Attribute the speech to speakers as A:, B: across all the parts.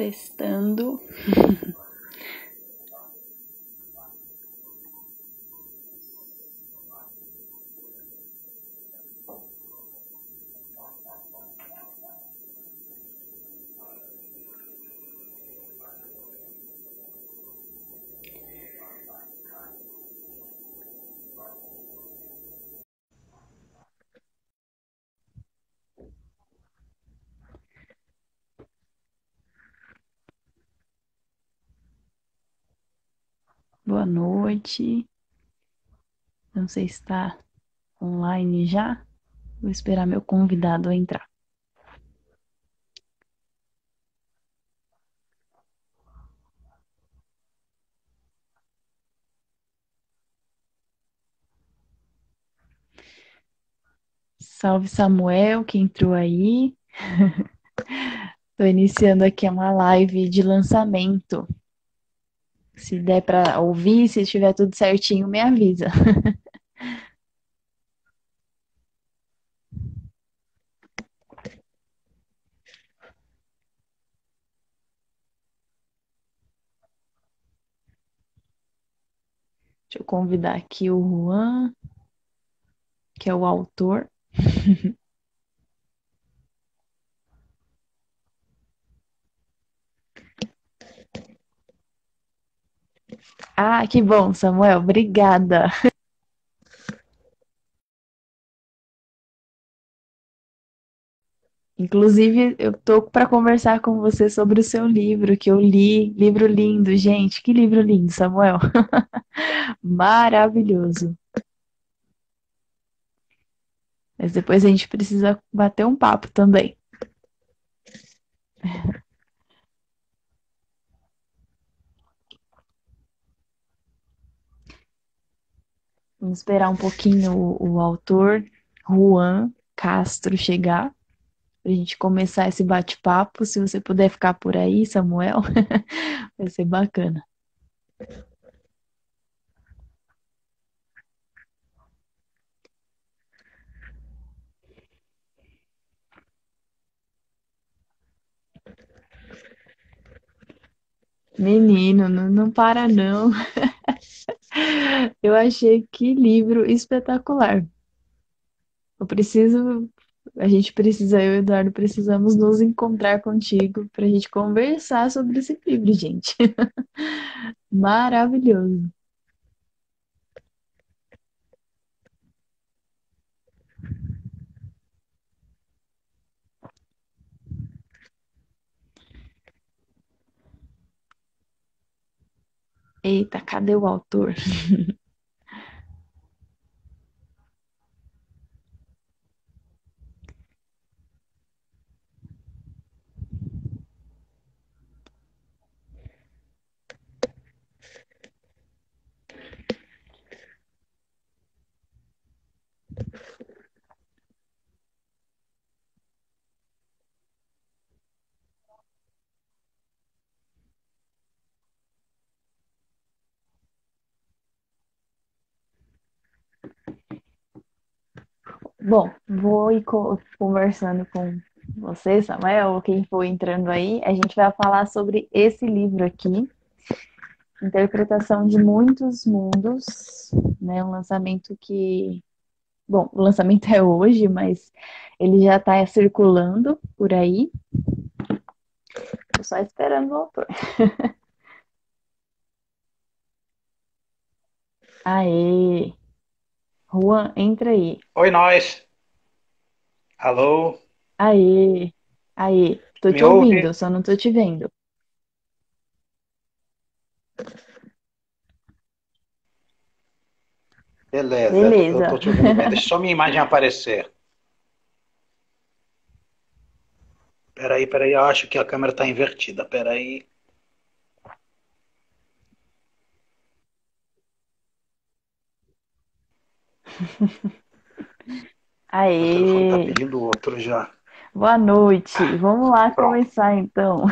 A: Testando. Boa noite. Não sei se está online já. Vou esperar meu convidado entrar. Salve Samuel, que entrou aí. Estou iniciando aqui uma live de lançamento. Se der para ouvir, se estiver tudo certinho, me avisa. Deixa eu convidar aqui o Juan, que é o autor. Ah, que bom, Samuel, obrigada. Inclusive, eu tô para conversar com você sobre o seu livro que eu li. Livro lindo, gente. Que livro lindo, Samuel. Maravilhoso. Mas depois a gente precisa bater um papo também. Vamos esperar um pouquinho o autor, Juan Castro, chegar, para a gente começar esse bate-papo. Se você puder ficar por aí, Samuel, vai ser bacana. Menino, não para não. Eu achei que livro espetacular. Eu preciso, a gente precisa, eu e o Eduardo precisamos nos encontrar contigo para a gente conversar sobre esse livro, gente. Maravilhoso. Eita, cadê o autor? Bom, vou ir conversando com você, Samuel, ou quem for entrando aí. A gente vai falar sobre esse livro aqui, Interpretação de Muitos Mundos, né? Um lançamento que, bom, o lançamento é hoje, mas ele já está circulando por aí. Tô só esperando o autor. Aê! Juan, entra aí.
B: Oi, nós. Alô,
A: Aê! Aê! Tô
B: me
A: te
B: ouve?
A: ouvindo, só não tô te vendo.
B: Beleza, eu
A: Beleza.
B: tô te ouvindo bem. Deixa só minha imagem aparecer. Peraí, eu acho que a câmera tá invertida. Peraí, meu telefone tá
A: Aê!
B: pedindo outro já.
A: Boa noite. Vamos lá
B: Pronto.
A: começar então.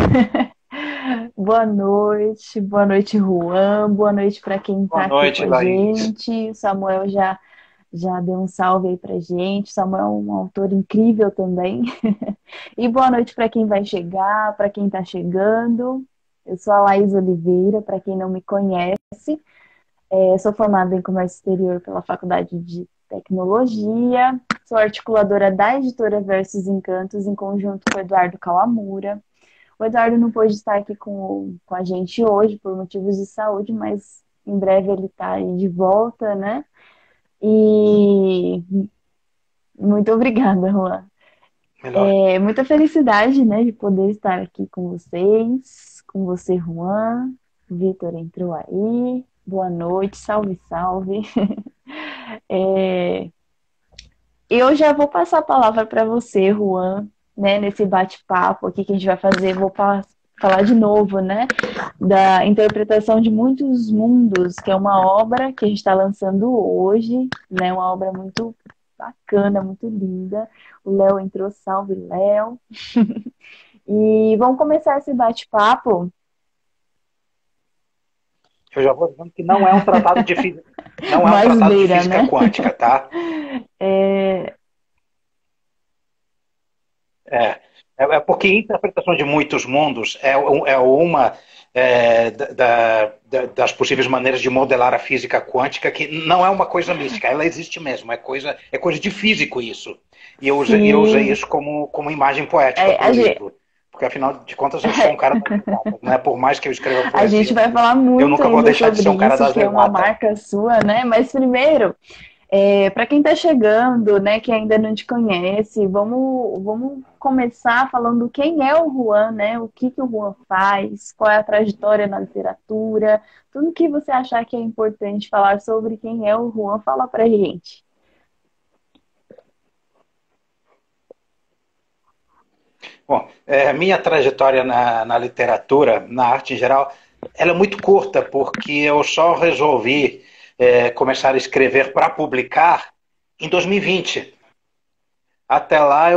A: Boa noite, Juan. Boa noite para quem está
B: Boa
A: aqui com
B: noite,
A: a
B: Laís.
A: gente. O Samuel já já deu um salve aí pra gente. Samuel é um autor incrível também. E boa noite para quem vai chegar, para quem está chegando. Eu sou a Laís Oliveira, para quem não me conhece. Sou formada em Comércio Exterior pela Faculdade de Tecnologia. Sou articuladora da editora Versos Encantos, em conjunto com o Eduardo Kawamura. O Eduardo não pôde estar aqui com a gente hoje por motivos de saúde, mas em breve ele está aí de volta, né? E muito obrigada, Juan.
B: Melhor.
A: Muita felicidade, né, de poder estar aqui com vocês, com você, Juan. Vitor entrou aí. Boa noite, salve, salve. É, eu já vou passar a palavra para você, Juan, né, nesse bate-papo aqui que a gente vai fazer. Vou falar de novo, né, da interpretação de muitos mundos, que é uma obra que a gente está lançando hoje, né, uma obra muito bacana, muito linda. O Léo entrou, salve, Léo. E vamos começar esse bate-papo.
B: Eu já vou dizendo que não é um tratado de física, não é um
A: Mais
B: tratado de
A: beira,
B: física
A: né?
B: quântica, tá?
A: É,
B: É, é porque a interpretação de muitos mundos é uma das possíveis maneiras de modelar a física quântica, que não é uma coisa mística, ela existe mesmo, é coisa de físico isso. E eu usei
A: sim,
B: isso como imagem poética
A: é,
B: para o livro. Porque, afinal de contas, eu sou um cara das exatas, né? Por mais que eu escreva
A: a
B: poesia,
A: gente vai falar
B: eu
A: muito
B: nunca vou
A: ainda
B: deixar de ser
A: sobre
B: um cara
A: isso,
B: das
A: que é uma
B: exatas.
A: marca sua, né? Mas primeiro, para quem está chegando, né, que ainda não te conhece, vamos começar falando quem é o Juan, né? O que o Juan faz, qual é a trajetória na literatura, tudo que você achar que é importante falar sobre quem é o Juan, fala pra gente.
B: Bom, minha trajetória na literatura, na arte em geral, ela é muito curta, porque eu só resolvi começar a escrever para publicar em 2020. Até lá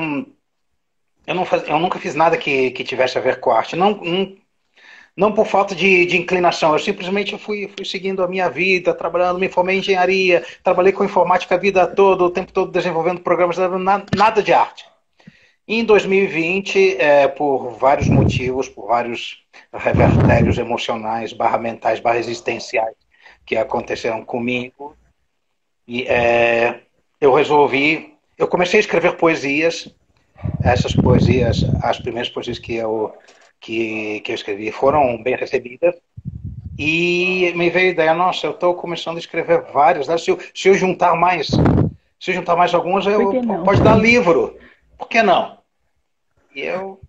B: eu nunca fiz nada que tivesse a ver com arte. Não por falta de inclinação, eu simplesmente fui seguindo a minha vida, trabalhando, me formei em engenharia, trabalhei com informática a vida toda, o tempo todo desenvolvendo programas, nada de arte. Em 2020, por vários motivos, por vários revertérios emocionais, barra mentais, barra existenciais que aconteceram comigo, e, eu resolvi. Eu comecei a escrever poesias. Essas poesias, as primeiras poesias que eu escrevi foram bem recebidas. E me veio a ideia, nossa, eu estou começando a escrever várias. Né? Se eu juntar mais, se eu juntar mais algumas,
A: Por que não?
B: pode dar livro. Por que não? E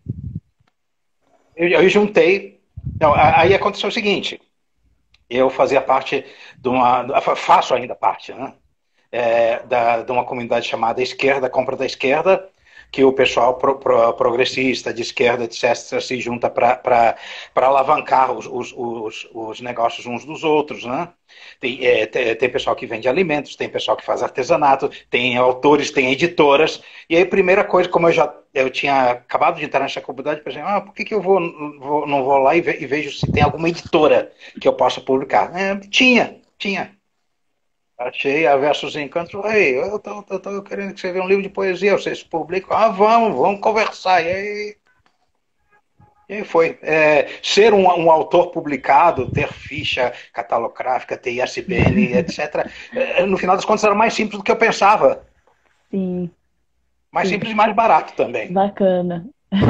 B: eu juntei. Não, aí aconteceu o seguinte: eu fazia parte de uma. Faço ainda parte, né? De uma comunidade chamada Esquerda, Compra da Esquerda, que o pessoal progressista, de esquerda, etc., se junta para alavancar os negócios uns dos outros. Né? Tem pessoal que vende alimentos, tem pessoal que faz artesanato, tem autores, tem editoras. E aí, a primeira coisa, como eu tinha acabado de entrar nessa comunidade, pensei, por que eu não vou lá e vejo se tem alguma editora que eu possa publicar? Tinha. Achei a Versos Encantos. Ei, eu tô querendo escrever um livro de poesia, vocês publicam? Vamos conversar. E aí foi. Ser um autor publicado, ter ficha catalográfica, ter ISBN, etc. No final das contas era mais simples do que eu pensava.
A: Sim,
B: Mais
A: sim,
B: simples e mais barato também.
A: bacana.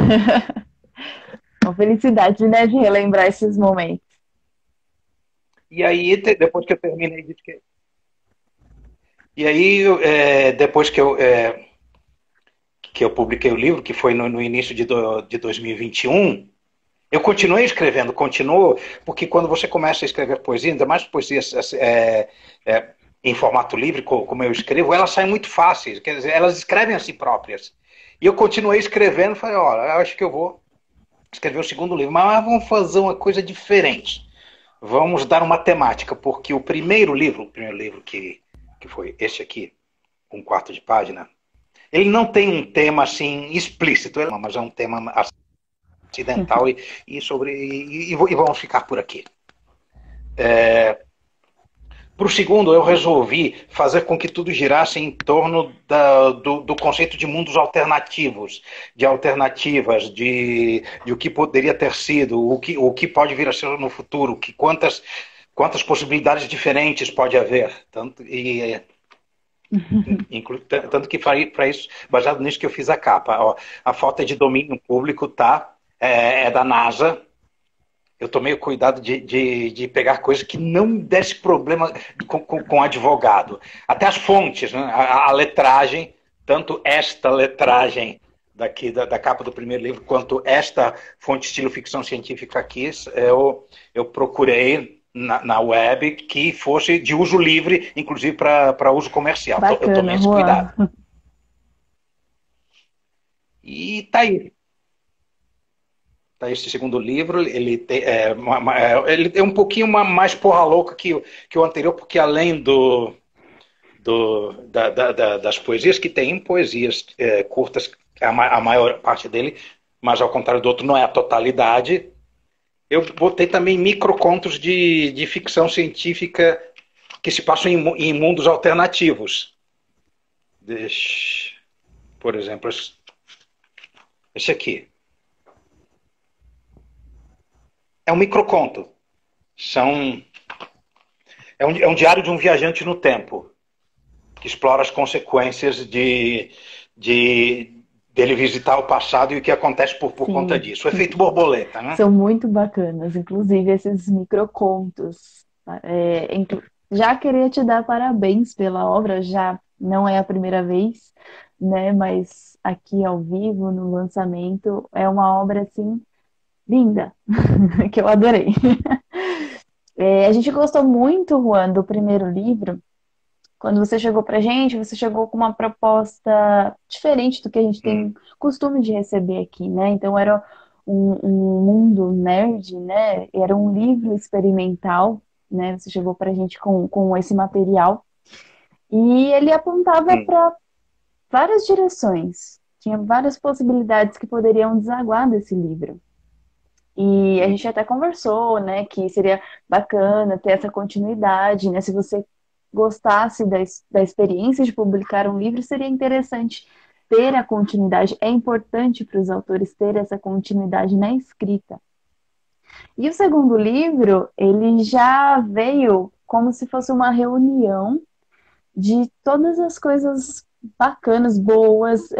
A: Uma felicidade, né, de relembrar esses momentos.
B: E aí, depois que eu terminei de escrever. E aí, depois que eu publiquei o livro, que foi no início de 2021, eu continuei escrevendo, continuo, porque quando você começa a escrever poesia, ainda mais poesias em formato livre, como eu escrevo, elas saem muito fáceis, quer dizer, elas escrevem a si próprias. E eu continuei escrevendo, falei, olha, eu acho que eu vou escrever o segundo livro, mas vamos fazer uma coisa diferente. Vamos dar uma temática, porque o primeiro livro que foi este aqui, um quarto de página, ele não tem um tema assim explícito, mas é um tema acidental e vamos ficar por aqui. Para o segundo, eu resolvi fazer com que tudo girasse em torno do conceito de mundos alternativos, de alternativas, de o que poderia ter sido, o que pode vir a ser no futuro, quantas possibilidades diferentes pode haver. Tanto que para isso, baseado nisso que eu fiz a capa. Ó, a foto é de domínio público, tá? É da NASA. Eu tomei o cuidado de pegar coisas que não desse problema com advogado. Até as fontes, né? A letragem, tanto esta letragem daqui da capa do primeiro livro, quanto esta fonte estilo ficção científica aqui, eu procurei na web que fosse de uso livre, inclusive para uso comercial. Eu
A: Bacana,
B: tomei esse
A: Juan.
B: cuidado. E tá aí. Tá, esse segundo livro, ele é um pouquinho mais porra louca que o anterior, porque além das poesias, que tem poesias curtas, a maior parte dele, mas ao contrário do outro, não é a totalidade. Eu botei também microcontos de ficção científica que se passam em mundos alternativos. Por exemplo, esse aqui. É um microconto. É um diário de um viajante no tempo, que explora as consequências dele visitar o passado e o que acontece por conta
A: Sim,
B: disso. O efeito borboleta, né?
A: são muito bacanas, inclusive esses microcontos. Já queria te dar parabéns pela obra, já não é a primeira vez, né? Mas aqui ao vivo, no lançamento, é uma obra assim linda, que eu adorei. A gente gostou muito, Juan, do primeiro livro. Quando você chegou pra gente, você chegou com uma proposta diferente do que a gente
B: Hum,
A: tem costume de receber aqui, né? Então era um mundo nerd, né? Era um livro experimental, né? Você chegou pra gente com esse material e ele apontava
B: hum,
A: para várias direções. Tinha várias possibilidades que poderiam desaguar desse livro. E a gente
B: hum.
A: até conversou, né, que seria bacana ter essa continuidade, né? Se você gostasse da experiência de publicar um livro, seria interessante ter a continuidade. É importante para os autores ter essa continuidade na escrita. E o segundo livro, ele já veio como se fosse uma reunião de todas as coisas bacanas, boas,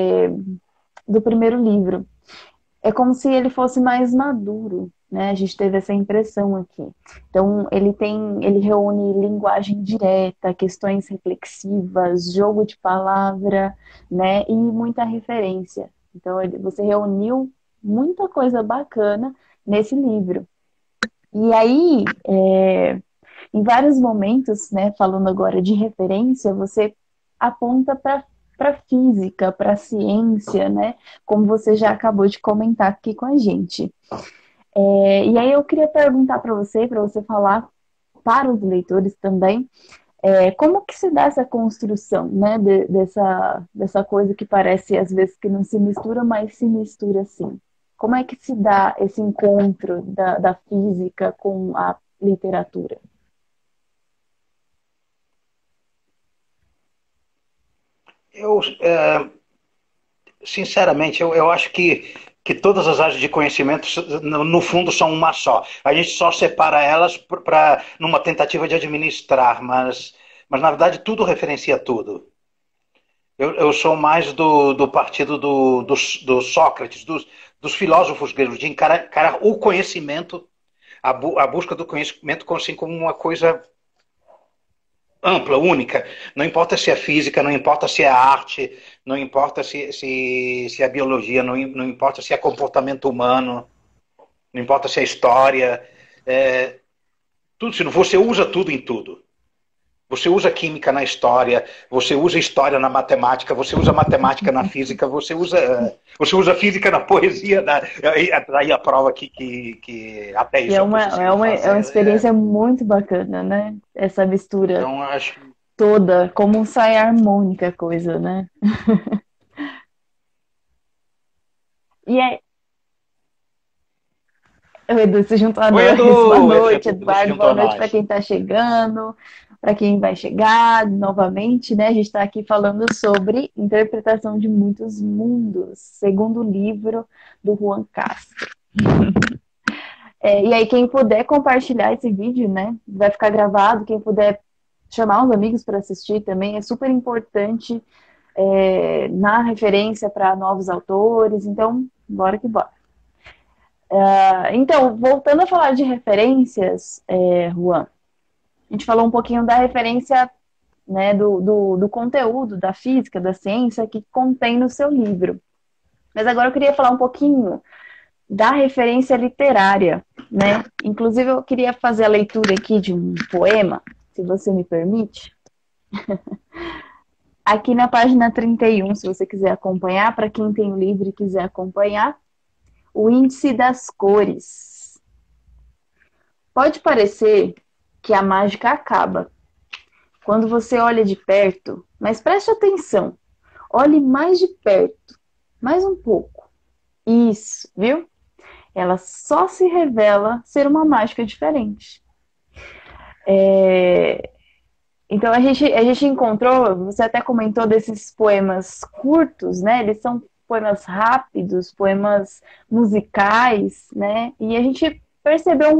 A: do primeiro livro. É como se ele fosse mais maduro, né? A gente teve essa impressão aqui. Então, ele reúne linguagem direta, questões reflexivas, jogo de palavra, né? E muita referência. Então, você reuniu muita coisa bacana nesse livro. E aí, em vários momentos, né, falando agora de referência, você aponta para física, para ciência, né, como você já acabou de comentar aqui com a gente. E aí eu queria perguntar para você falar para os leitores também, como que se dá essa construção, né, dessa coisa que parece às vezes que não se mistura, mas se mistura sim. Como é que se dá esse encontro da física com a literatura?
B: Sinceramente, eu acho que todas as áreas de conhecimento, no fundo, são uma só. A gente só separa elas numa tentativa de administrar, mas na verdade tudo referencia tudo. Eu sou mais do partido do Sócrates, dos filósofos gregos, de encarar o conhecimento, a busca do conhecimento assim como uma coisa ampla, única. Não importa se é física, não importa se é arte, não importa se é biologia, não importa se é comportamento humano, não importa se é história. É, tudo, se você usa tudo em tudo. Você usa química na história, você usa história na matemática, você usa matemática na física, você usa física na poesia, aí a prova que até
A: E
B: isso eu conseguiu
A: é uma
B: fazer.
A: experiência muito bacana, né? Essa mistura
B: Então, acho.
A: toda, como sai harmônica a coisa, né? E O Edu se juntou a
B: Oi,
A: nós. Boa
B: Edu!
A: noite,
B: Edu se
A: Eduardo.
B: juntou
A: Boa
B: a
A: noite para
B: nós.
A: quem está chegando, para quem vai chegar novamente, né? A gente está aqui falando sobre interpretação de muitos mundos, segundo o livro do Juan Castro. E aí, quem puder compartilhar esse vídeo, né? Vai ficar gravado. Quem puder chamar os amigos para assistir também é super importante na referência para novos autores. Então, bora que bora. Então, voltando a falar de referências, Juan, a gente falou um pouquinho da referência, né, do conteúdo, da física, da ciência que contém no seu livro. Mas agora eu queria falar um pouquinho da referência literária, né? Inclusive, eu queria fazer a leitura aqui de um poema, se você me permite. Aqui na página 31, se você quiser acompanhar, para quem tem o livro e quiser acompanhar, o índice das cores. Pode parecer que a mágica acaba quando você olha de perto, mas preste atenção. Olhe mais de perto, mais um pouco. Isso, viu? Ela só se revela ser uma mágica diferente. Então a gente encontrou, você até comentou desses poemas curtos, né? Eles são poemas rápidos, poemas musicais, né? E a gente percebeu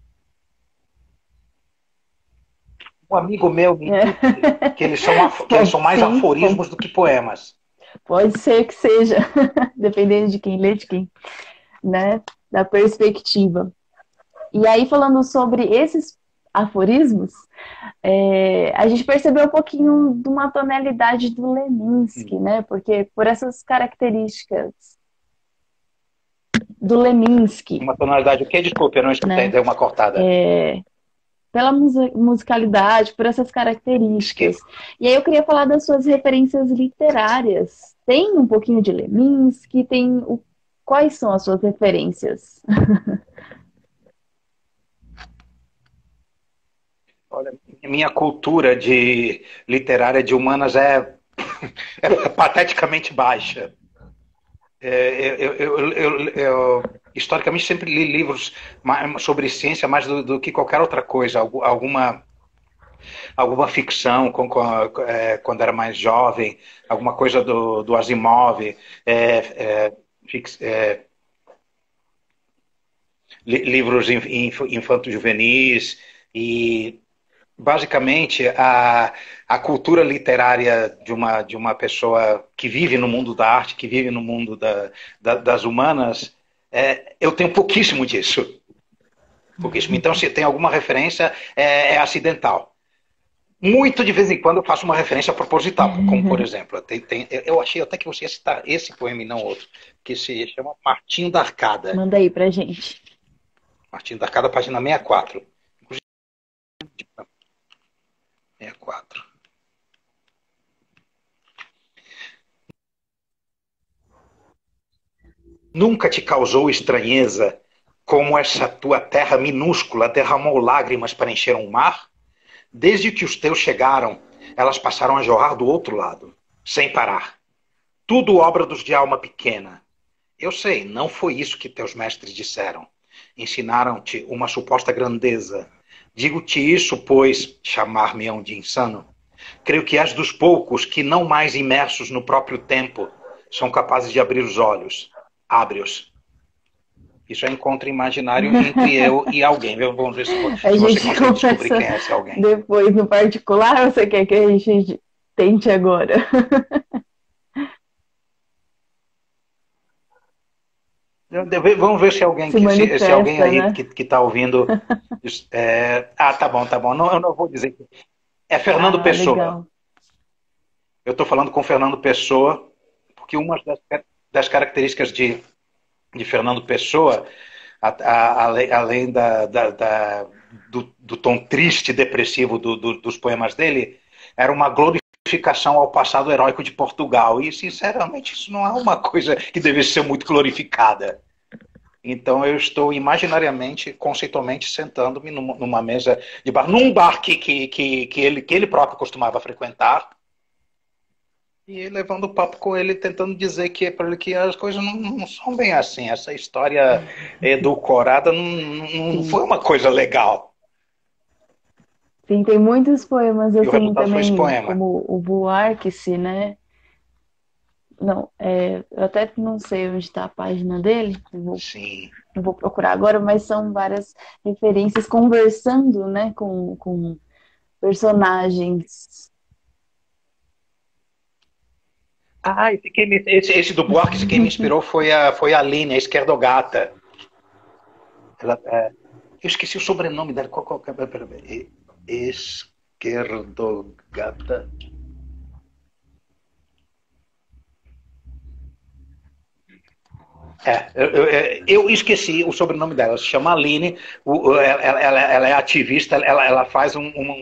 B: Um amigo meu me disse que eles são mais
A: Sim,
B: aforismos do que poemas.
A: pode ser que seja, dependendo de quem lê, de quem, né? Da perspectiva. E aí, falando sobre esses aforismos, a gente percebeu um pouquinho de uma tonalidade do Leminski, né? Porque por essas características do Leminski,
B: Uma tonalidade o quê? Desculpe, eu não escutei,
A: né?
B: deu uma cortada.
A: Pela musicalidade, por essas características. E aí eu queria falar das suas referências literárias. Tem um pouquinho de Leminski, quais são as suas referências?
B: Olha, minha cultura de literária de humanas é pateticamente baixa. Eu, historicamente, sempre li livros sobre ciência mais do que qualquer outra coisa. Alguma ficção quando era mais jovem, alguma coisa do Asimov, livros infanto-juvenis e basicamente a cultura literária de uma pessoa que vive no mundo da arte, que vive no mundo das humanas, eu tenho pouquíssimo disso. Pouquíssimo. Então, se tem alguma referência, é acidental. Muito de vez em quando eu faço uma referência proposital, como por exemplo, eu achei até que você ia citar esse poema e não outro, que se chama Martinho da Arcada.
A: Manda aí pra gente.
B: Martinho da Arcada, página 64. 64. Nunca te causou estranheza como essa tua terra minúscula derramou lágrimas para encher um mar? Desde que os teus chegaram, elas passaram a jorrar do outro lado, sem parar. Tudo obra dos de alma pequena. Eu sei, não foi isso que teus mestres disseram. Ensinaram-te uma suposta grandeza. Digo-te isso, pois chamar-me-ão de insano. Creio que és dos poucos que, não mais imersos no próprio tempo, são capazes de abrir os olhos. Abre-os. Isso é encontro imaginário entre eu e alguém. Vamos ver se você consegue descobrir quem é esse alguém.
A: Depois, no particular, ou você quer que a gente tente agora?
B: Vamos ver se alguém, se alguém aí, né, que está ouvindo. Tá bom. Não, eu não vou dizer. É Fernando Pessoa. Legal. Eu estou falando com Fernando Pessoa, porque uma das características de Fernando Pessoa, além do tom triste e depressivo dos poemas dele, era uma glorificação ao passado heróico de Portugal. E, sinceramente, isso não é uma coisa que deve ser muito glorificada. Então, eu estou imaginariamente, conceitualmente, sentando-me numa mesa de bar, num bar que ele próprio costumava frequentar. E levando o papo com ele, tentando dizer que para ele que as coisas não são bem assim. Essa história edulcorada não
A: Sim.
B: foi uma coisa legal.
A: Sim, tem muitos poemas
B: E o
A: assim
B: resultado foi esse
A: também,
B: poema.
A: como o Buarque, né? Não, eu até não sei onde está a página dele,
B: Sim.
A: eu vou procurar agora, mas são várias referências conversando, né, com personagens.
B: Ah, esse do Buarque, esse quem me inspirou foi a Aline, a esquerdogata. Eu esqueci o sobrenome dela. Esquerdogata. Eu esqueci o sobrenome dela. Ela se chama Aline. Ela é ativista. Ela faz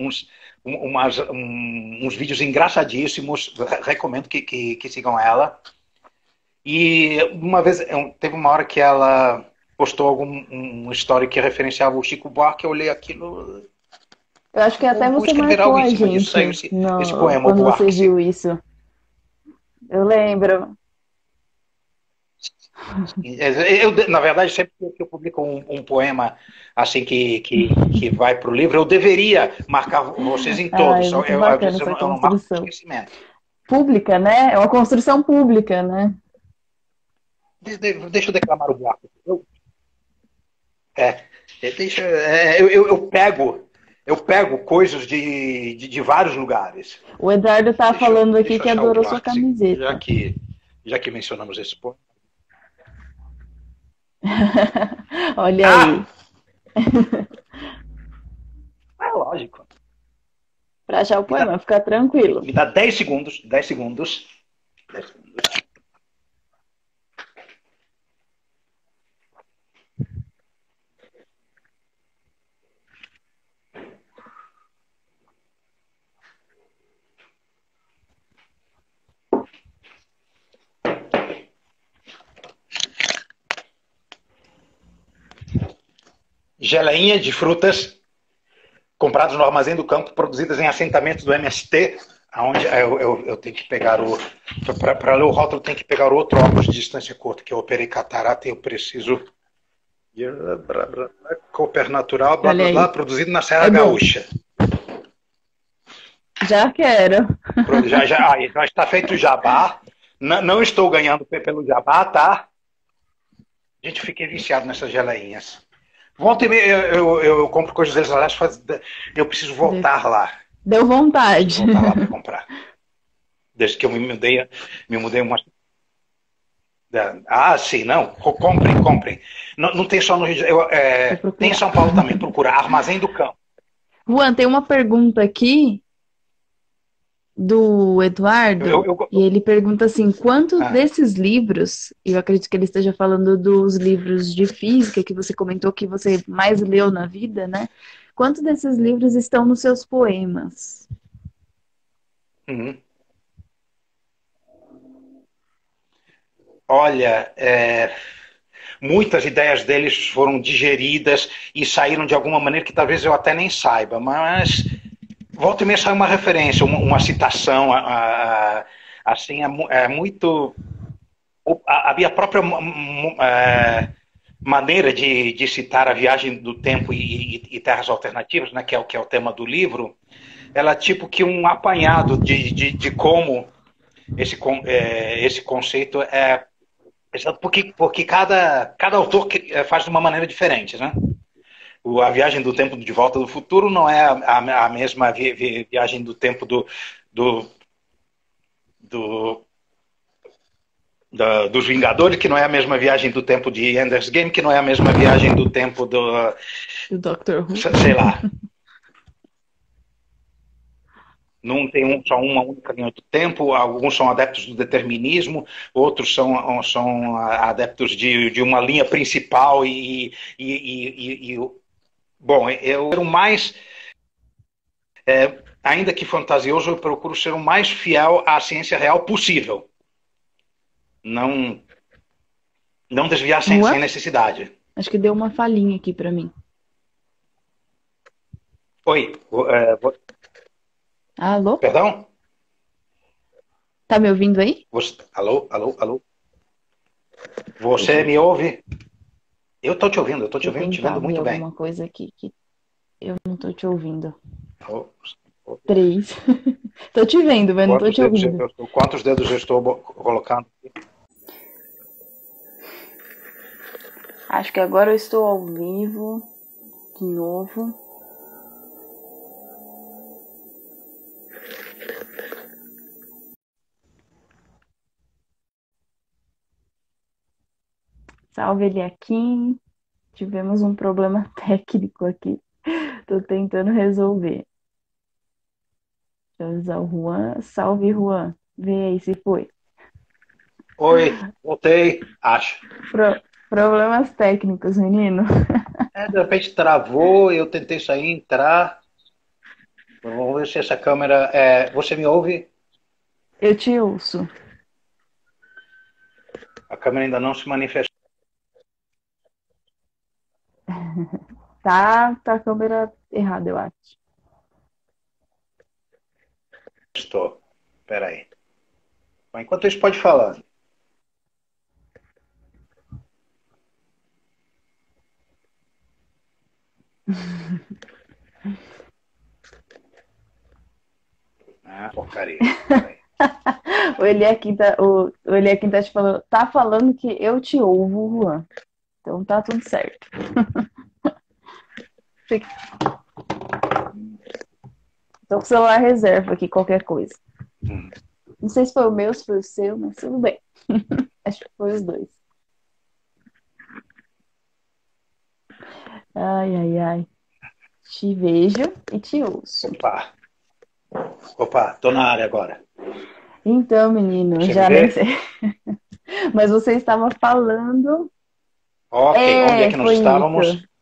B: uns vídeos engraçadíssimos. Recomendo que sigam ela. E uma vez, teve uma hora que ela postou uma história que referenciava o Chico Buarque. Eu olhei aquilo.
A: Eu acho que até
B: Vou
A: você
B: escrever
A: marcou
B: algo em
A: a
B: cima disso. Saiu
A: gente
B: esse poema, o
A: quando você
B: Buarque.
A: viu isso. Eu lembro.
B: Na verdade, sempre que eu publico um poema assim que vai para o livro, eu deveria marcar vocês em
A: Ah, é
B: todos.
A: muito
B: Às
A: bacana
B: vezes
A: essa
B: eu não marco por
A: construção.
B: esquecimento.
A: Pública, né? É uma construção pública, né?
B: Deixa eu declamar o Buarque. É, eu pego coisas de vários lugares.
A: O Eduardo tá falando aqui
B: Deixa eu
A: que
B: achar o
A: adorou sua
B: Buarque,
A: camiseta.
B: já que mencionamos esse poema.
A: Olha
B: Ah!
A: aí.
B: É lógico.
A: Para achar o
B: Me dá,
A: poema, fica tranquilo.
B: me dá 10 segundos, 10 segundos. 10 segundos. Geleinha de frutas compradas no Armazém do Campo, produzidas em assentamentos do MST, onde eu tenho que pegar o. Para ler o rótulo, tem que pegar o outro óculos de distância curta, que eu operei catarata e eu preciso. Cooper natural, blá
A: Olha
B: blá blá,
A: aí.
B: produzido na Serra
A: É bom.
B: Gaúcha.
A: Já quero.
B: Já está feito o jabá. Não estou ganhando pelo jabá, tá? Gente, fiquei viciado nessas geleinhas. Volta e meia, eu compro coisas deles, aliás, eu preciso voltar lá.
A: Deu
B: Preciso
A: vontade.
B: voltar lá para comprar. Desde que eu me mudei uma. Ah, sim, não. Comprem, comprem. Não tem só no Rio de Janeiro.
A: Vou
B: Tem em
A: procurar.
B: São Paulo também. Procura Armazém do Campo.
A: Juan, tem uma pergunta aqui do
B: Eu,
A: Eduardo,
B: eu,
A: e ele pergunta assim: quantos
B: ah,
A: desses livros, e eu acredito que ele esteja falando dos livros de física que você comentou que você mais leu na vida, né? Quantos desses livros estão nos seus poemas?
B: uhum. Olha, muitas ideias deles foram digeridas e saíram de alguma maneira que talvez eu até nem saiba, mas volta e meia sai uma referência, uma citação, assim, é muito. A minha própria maneira de citar a viagem do tempo e terras alternativas, né, que é o tema do livro, ela é tipo que um apanhado de como esse conceito é. Porque cada autor faz de uma maneira diferente, né? A viagem do tempo de volta do futuro não é a mesma viagem do tempo do, do, dos Vingadores, que não é a mesma viagem do tempo de Ender's Game, que não é a mesma viagem do tempo do.
A: Do Doctor Who.
B: Sei lá. Não tem só uma única linha do tempo, alguns são adeptos do determinismo, outros são adeptos de uma linha principal bom, eu o mais, ainda que fantasioso, eu procuro ser o mais fiel à ciência real possível. Não, não desviar sem
A: Juan?
B: necessidade.
A: Acho que deu uma falhinha aqui para mim.
B: Oi,
A: Alô?
B: perdão?
A: Tá me ouvindo aí?
B: Alô, alô, alô? Você me ouve? Eu tô te
A: Deixa eu
B: ouvindo, te
A: tentar
B: vendo
A: ver
B: muito bem.
A: alguma coisa aqui que eu não tô te ouvindo.
B: Oh, oh,
A: 3. Tô te vendo, mas não tô te ouvindo.
B: quantos dedos eu estou colocando?
A: Acho que agora eu estou ao vivo de novo. Salve, Eliakim. Tivemos um problema técnico aqui. Tô tentando resolver. Deixa eu avisar o Juan. Salve, Juan. Vê aí se foi.
B: Oi, voltei, acho.
A: Problemas técnicos, menino.
B: De repente travou, eu tentei sair, entrar. Vamos ver se essa câmera. Você me ouve?
A: Eu te ouço.
B: A câmera ainda não se manifestou.
A: Tá a câmera errada, eu acho.
B: Espera aí. Enquanto isso, pode falar. Ah, porcaria. Peraí.
A: O Eliakim tá falando que eu te ouvo, Juan. Então tá tudo certo. Tô com o celular reserva aqui, qualquer coisa. Não sei se foi o meu, se foi o seu, mas tudo bem. Acho que foi os dois. Ai, ai, ai. Te vejo e te ouço.
B: Opa, tô na área agora.
A: Então, menino,
B: Você me
A: já nem
B: vê?
A: sei. Mas você estava falando.
B: Ok, onde é que nós
A: Foi
B: estávamos?
A: isso.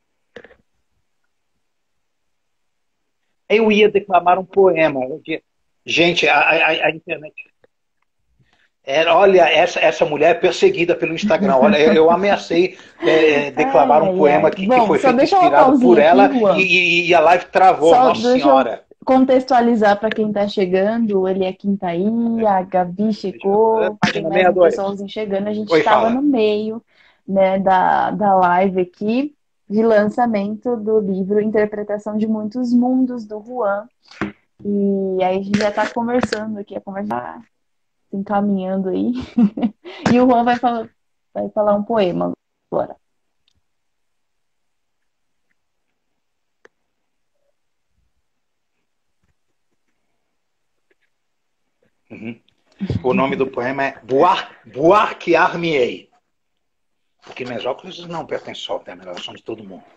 B: Eu ia declamar um poema. Gente, a internet. Olha, essa mulher é perseguida pelo Instagram. Olha, eu ameacei
A: Ai,
B: declamar um
A: ai,
B: poema
A: ai.
B: que
A: Bom,
B: foi
A: só
B: feito
A: deixa uma
B: inspirado por
A: pausinha aqui,
B: ela
A: Juan.
B: e a live travou.
A: Só
B: Nossa
A: deixa eu
B: Senhora.
A: contextualizar para quem está chegando. Ele é quem tá aí, a Gabi chegou, tem
B: Página
A: mais um
B: 62.
A: pessoalzinho chegando. A gente
B: Oi,
A: estava no
B: fala.
A: meio, né, da live aqui de lançamento do livro Interpretação de Muitos Mundos, do Juan. E aí a gente já está conversando aqui, a conversa tá se encaminhando aí. E o Juan vai falar um poema agora.
B: Uhum. O nome do poema é Buarquear-me-ei. Porque meus óculos não pertencem só à melhor, são de todo mundo.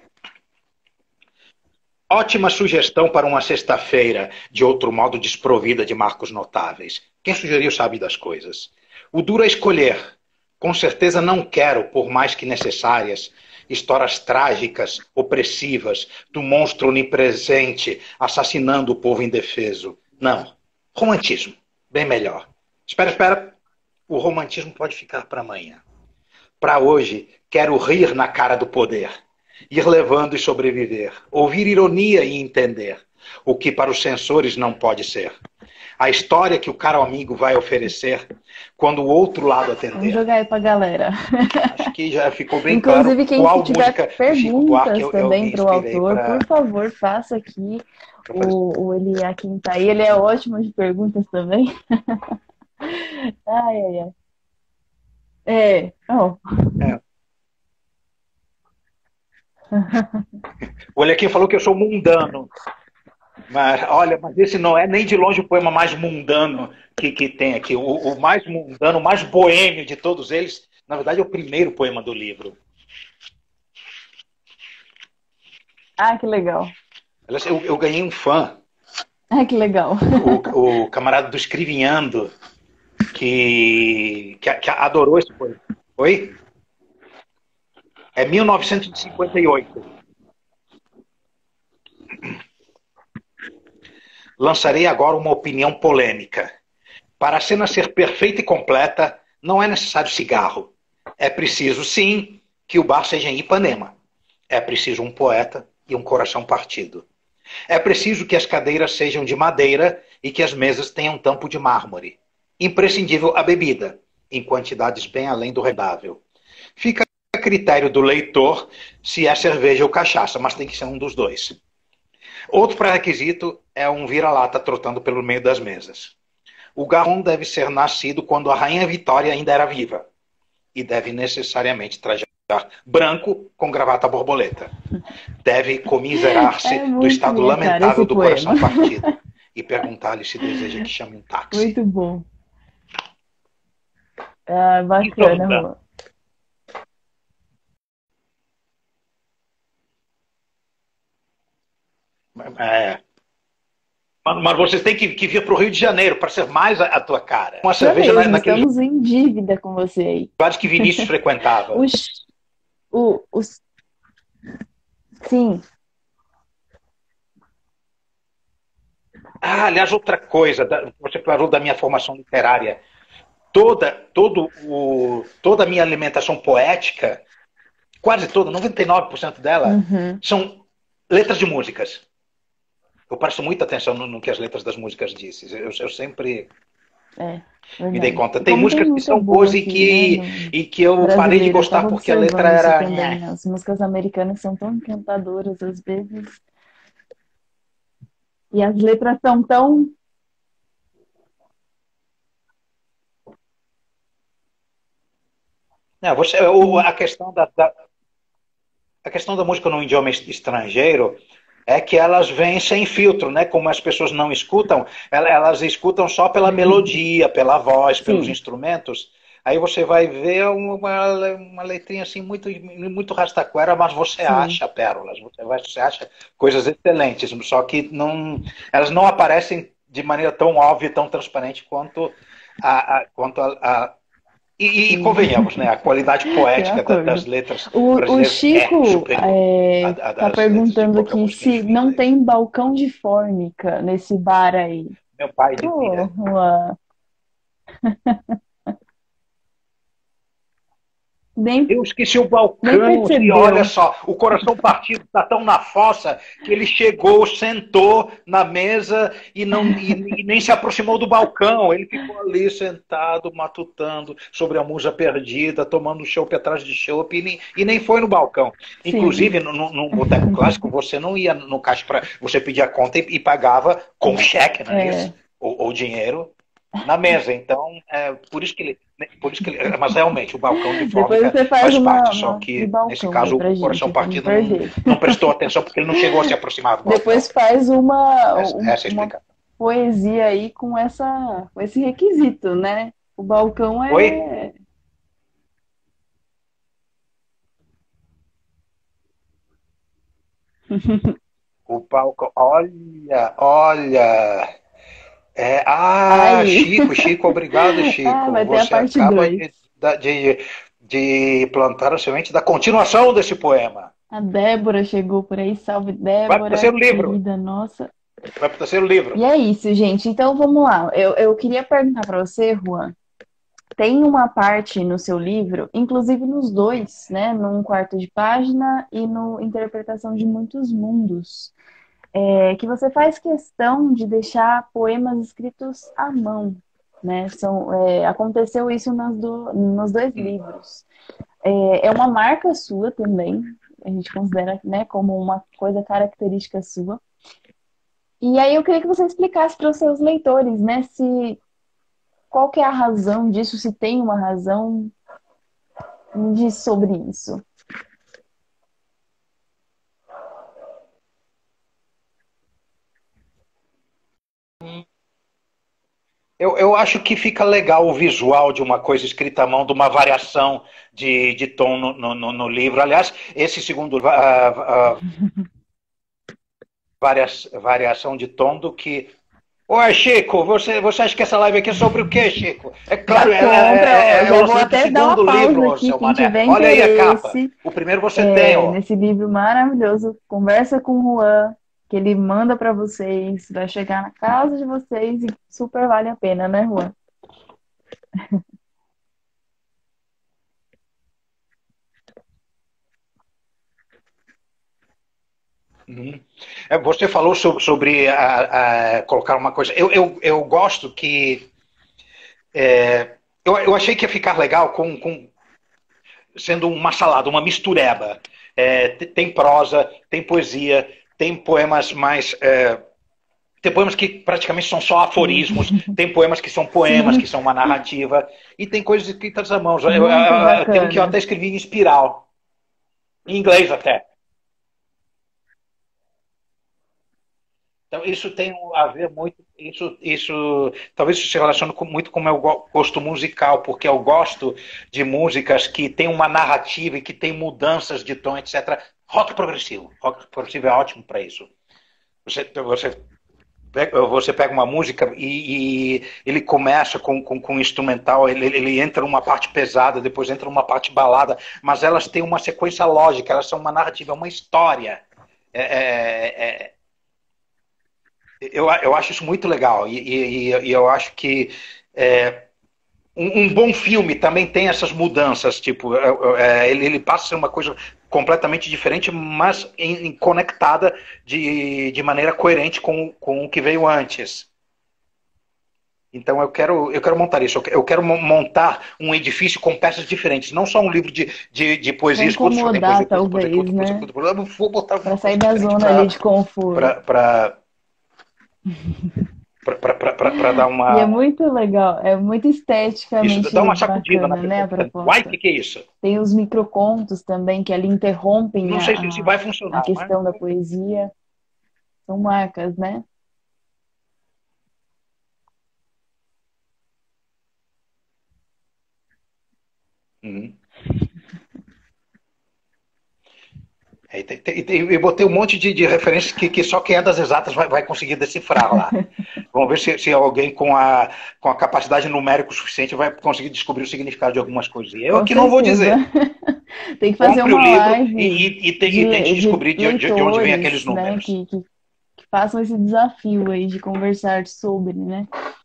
B: Ótima sugestão para uma sexta-feira, de outro modo desprovida de marcos notáveis. Quem sugeriu sabe das coisas. O duro é escolher. Com certeza não quero, por mais que necessárias, histórias trágicas, opressivas, do monstro onipresente assassinando o povo indefeso. Não. Romantismo. Bem melhor. Espera. O romantismo pode ficar para amanhã. Para hoje, quero rir na cara do poder. Ir levando e sobreviver. Ouvir ironia e entender. O que para os censores não pode ser. A história que o caro amigo vai oferecer quando o outro lado
A: Vamos
B: atender.
A: jogar aí pra galera.
B: Acho que já ficou bem claro
A: Inclusive, quem
B: qual
A: tiver
B: música de Chico Buarque
A: perguntas
B: eu
A: também
B: me
A: para o
B: inspirei
A: autor, por
B: para
A: favor, faça aqui.
B: fazer.
A: O Eliakim tá aí, ele é ótimo de perguntas também. Ai, ai, ai. Oh.
B: É. O Alequim falou que eu sou mundano. Mas, olha, mas esse não é nem de longe o poema mais mundano que tem aqui. O mais mundano, o mais boêmio de todos eles, na verdade, é o primeiro poema do livro.
A: Ah, que legal.
B: Eu ganhei um fã,
A: Ah, que legal.
B: o camarada do Escrivinhando, que adorou esse poema. Oi? É 1958. Lançarei agora uma opinião polêmica. Para a cena ser perfeita e completa, não é necessário cigarro. É preciso, sim, que o bar seja em Ipanema. É preciso um poeta e um coração partido. É preciso que as cadeiras sejam de madeira e que as mesas tenham tampo de mármore. imprescindível a bebida, em quantidades bem além do rendável. Fica a critério do leitor se é cerveja ou cachaça, mas tem que ser um dos dois. Outro pré-requisito é um vira-lata trotando pelo meio das mesas. O garçom deve ser nascido quando a Rainha Vitória ainda era viva e deve necessariamente trajar branco com gravata borboleta. Deve comiserar-se
A: É
B: do
A: muito
B: estado
A: minha cara
B: lamentável
A: esse
B: do
A: poema.
B: coração partido e perguntar-lhe se deseja que chame um táxi.
A: Muito bom. Ah,
B: Em
A: bacana,
B: suma,
A: Juan.
B: é, mas vocês têm que vir para o Rio de Janeiro para ser mais a tua cara. Uma
A: Isso
B: cerveja
A: mesmo,
B: naqueles
A: estamos em dívida com você aí.
B: lugares que Vinícius frequentava.
A: Os, os, sim,
B: Ah, aliás, outra coisa, você falou da minha formação literária. Toda a minha alimentação poética, quase toda, 99% dela,
A: uhum,
B: são letras de músicas. Eu presto muita atenção no que as letras das músicas dizem. Eu sempre
A: é
B: me dei
A: verdade.
B: conta.
A: E
B: Tem
A: como tem
B: músicas que
A: música
B: são
A: boa
B: boas
A: aqui, né, no
B: e que eu parei de
A: brasileiro, eu
B: gostar
A: estava
B: porque a letra
A: observando isso
B: era.
A: também. As músicas americanas são tão encantadoras às vezes, e as letras são tão.
B: Não,
A: Sim,
B: a questão da música no idioma estrangeiro é que elas vêm sem filtro, né? Como as pessoas não escutam, elas escutam só pela melodia, pela voz, pelos
A: sim,
B: instrumentos. Aí você vai ver uma letrinha assim muito rastaquera, mas você
A: sim.
B: acha pérolas, você acha coisas excelentes, só que não, elas não aparecem de maneira tão óbvia, tão transparente quanto e
A: Sim,
B: convenhamos, né? A qualidade
A: de
B: poética das
A: acordo.
B: letras
A: O
B: brasileiras é
A: Chico
B: superior à
A: tá
B: das letras de
A: perguntando
B: qualquer
A: aqui
B: música
A: se
B: de
A: não
B: inglês.
A: tem balcão de fórmica nesse bar aí.
B: Meu pai
A: Ô,
B: dizia.
A: Juan, nem,
B: Eu esqueci o
A: nem
B: balcão e olha
A: percebeu.
B: só, o coração partido está tão na fossa que ele chegou, sentou na mesa e nem se aproximou do balcão. Ele ficou ali sentado, matutando sobre a musa perdida, tomando chopp atrás de chopp e nem foi no balcão.
A: Sim,
B: Inclusive, no boteco clássico, você não ia no caixa para. Você pedia a conta e pagava com cheque, não é isso?
A: é.
B: Ou dinheiro na mesa. Então, por isso que ele, mas realmente o balcão de
A: Depois
B: fórmica
A: você faz
B: faz parte, só
A: uma de
B: que nesse
A: balcão aí
B: caso
A: pra
B: o coração
A: gente, pra não
B: partido
A: perder.
B: não prestou atenção porque ele não chegou a se aproximar do balcão.
A: Depois faz
B: Essa é a
A: uma
B: explicação.
A: poesia aí com esse requisito, né? O balcão
B: Oi?
A: é.
B: O balcão. Olha.
A: Aí.
B: Chico, obrigado,
A: Ah,
B: Chico.
A: vai ter a
B: Você
A: parte
B: acaba
A: 2.
B: de, de plantar a semente da continuação desse poema.
A: A Débora chegou por aí. Salve,
B: Vai para o
A: Débora,
B: terceiro livro.
A: querida nossa.
B: Vai para o terceiro livro.
A: E é isso, gente. Então vamos lá. Eu queria perguntar para você, Juan. Tem uma parte no seu livro, inclusive nos dois, né? Num quarto de página e no Interpretação de Muitos Mundos, que você faz questão de deixar poemas escritos à mão, né? Aconteceu isso nos dois livros. É uma marca sua também, a gente considera, né, como uma coisa característica sua. E aí eu queria que você explicasse para os seus leitores, né, se qual que é a razão disso, se tem uma razão, me diz sobre isso.
B: Eu acho que fica legal o visual de uma coisa escrita à mão, de uma variação de tom no livro. Aliás, esse segundo variação de tom do que. Oi, Chico, você acha que essa live aqui é sobre o quê, Chico? É
A: Já
B: claro,
A: compra, ó,
B: é o
A: já vou
B: lançamento do
A: até dar uma
B: segundo livro,
A: pausa
B: ô,
A: aqui,
B: seu
A: quem
B: Mané.
A: tiver
B: Olha aí a capa.
A: interesse
B: O primeiro você tem, ó.
A: nesse livro maravilhoso, conversa com o Juan, que ele manda para vocês, vai chegar na casa de vocês e super vale a pena, né, Juan?
B: Uhum. Você falou sobre colocar uma coisa. Eu gosto que Eu achei que ia ficar legal sendo uma salada, uma mistureba. Tem prosa, tem poesia, tem poemas mais. Tem poemas que praticamente são só
A: Sim,
B: aforismos, tem poemas que são poemas, que
A: sim,
B: são uma narrativa, e tem coisas escritas à mão.
A: muito
B: Tem um que eu
A: bacana.
B: até escrevi em espiral, em inglês até. Então, isso tem a ver muito. Talvez isso se relacione muito com o meu gosto musical, porque eu gosto de músicas que têm uma narrativa e que têm mudanças de tom, etc. Rock progressivo. Rock progressivo é ótimo para isso. Você você pega uma música e ele começa com um instrumental, ele entra numa parte pesada, depois entra numa parte balada, mas elas têm uma sequência lógica, elas são uma narrativa, uma história. É, é, é, eu acho isso muito legal e eu acho que um bom filme também tem essas mudanças, tipo, ele passa a ser uma coisa completamente diferente, mas conectada de maneira coerente com o que veio antes. Então eu quero montar isso. Eu quero montar um edifício com peças diferentes, não só um livro de
A: Pra
B: poesias curtas, só tem
A: incomodar,
B: poesia curta, poesia
A: talvez,
B: curta, poesia
A: né?
B: curta, poesia curta. Eu vou botar
A: Pra
B: alguma
A: sair
B: coisa
A: da
B: diferente
A: zona ali de conforto.
B: para dar
A: E é
B: uma
A: muito legal, é muito
B: isso, dar
A: esteticamente
B: uma sacudida na
A: bacana, né,
B: pessoa.
A: a
B: Uai, o
A: proposta.
B: que é isso?
A: Tem os microcontos também, que ali interrompem
B: Não sei se vai
A: a
B: funcionar, mas
A: questão da poesia. São marcas, né?
B: uhum. Eu botei um monte de referências que só quem é das exatas vai conseguir decifrar lá. Vamos ver se alguém com a capacidade numérica suficiente vai conseguir descobrir o significado de algumas coisas. E eu
A: Com
B: que não vou
A: certeza.
B: dizer.
A: Tem que fazer
B: Compre o
A: uma
B: livro
A: live
B: e tente
A: de
B: descobrir de onde vem aqueles
A: leitores, né,
B: números.
A: que façam esse desafio aí de conversar sobre, né?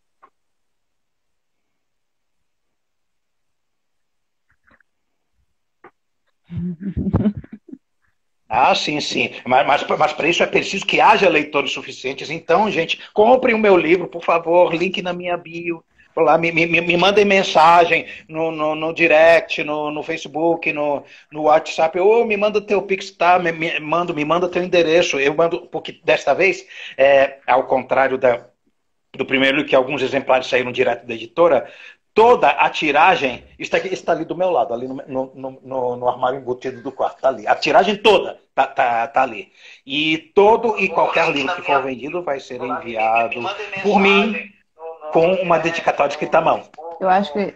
B: Ah, sim, sim. Mas para isso é preciso que haja leitores suficientes. Então, gente, comprem o meu livro, por favor. Link na minha bio. Lá, me mandem mensagem no direct, no Facebook, no WhatsApp, ou me manda teu Pix, tá? Me manda teu endereço. Eu mando, porque desta vez, ao contrário do primeiro livro, que alguns exemplares saíram direto da editora, toda a tiragem está ali do meu lado, ali no armário embutido do quarto, está ali. A tiragem toda tá ali. E todo e qualquer livro que for vendido vai ser enviado por mim com uma dedicatória escrita à mão.
A: Eu acho que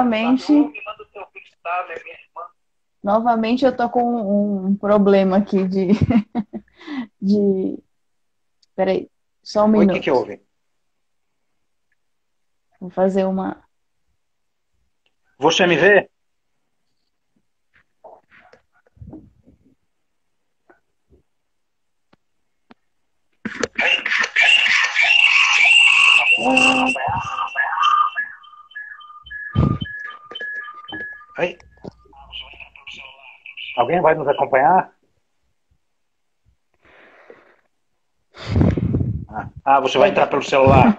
A: novamente eu tô com um problema aqui de, peraí, só um
B: Oi, o que
A: minuto.
B: houve?
A: Vou fazer uma.
B: Você me vê? Oi? Alguém vai nos acompanhar? Você vai entrar pelo celular.